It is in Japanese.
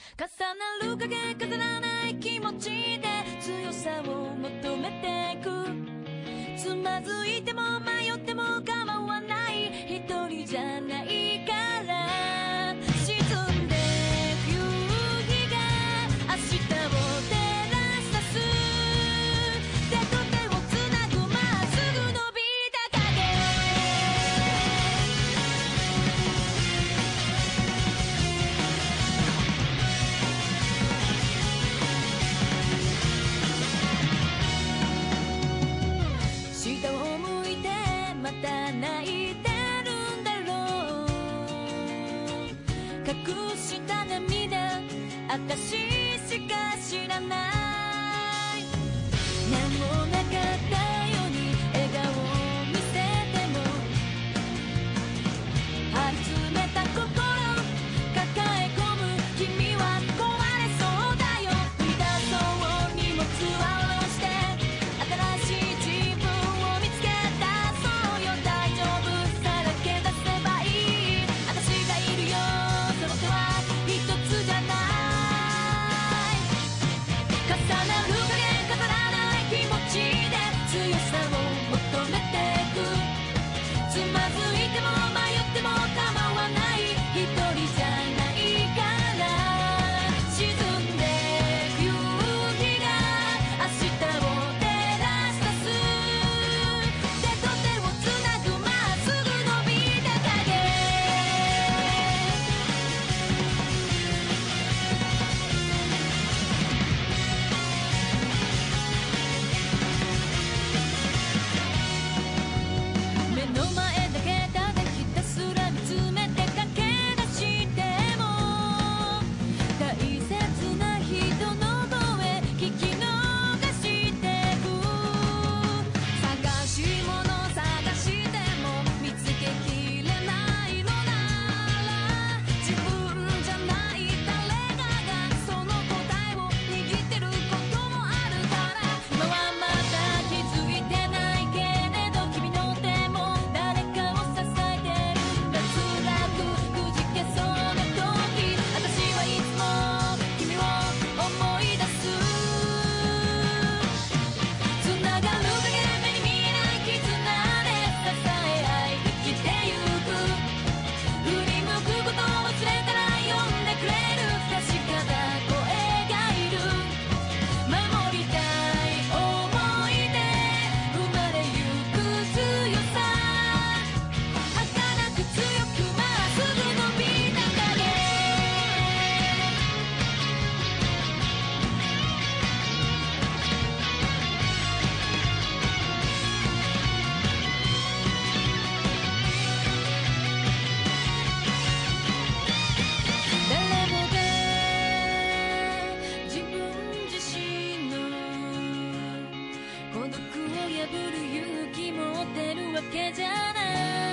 重なる影飾らない気持ちで強さを求めてく。つまずいても迷っても構わない、一人じゃないから。沈んでく夕日が明日を照らし出す。手と手をつなぐまっすぐ伸びた影。下を向いてまた泣いてるんだろう。隠した涙証しか知らない。何もなかったように笑顔を見せても、張り詰めた心抱え込む君は壊れそうだよ。振り出そう荷物は下ろして新しい自分を見つけ出そうよ。大丈夫さらけ出せばいい。私がいるよ、その手は一つじゃない。重なる影飾らない気持ちで強さを求めてく。つまずいても迷っても構わない、一人じゃないから。沈んでく夕日が明日を照らし出す。手と手をつなぐまっすぐ伸びた影。目の前だけただひたすら見つめて駆け出しても、大切な人の声聞き逃してく。探し物探しても見つけきれないのなら、自分じゃない誰かがその答えを握ってることもあるから。今はまだ気づいてないけれど、君の手も誰かを支えてるんだ。辛くくじけそうな時、私はいつも君を思い出す。つながる影、目に見えない絆で支え合い生きてゆく。振り向くことを忘れたら呼んでくれる確かな声がいる。守りたい想いで生まれゆく強さ、儚く強くまっすぐ伸びた影。誰もが自分自身の孤独を破る勇気持ってるわけじゃない。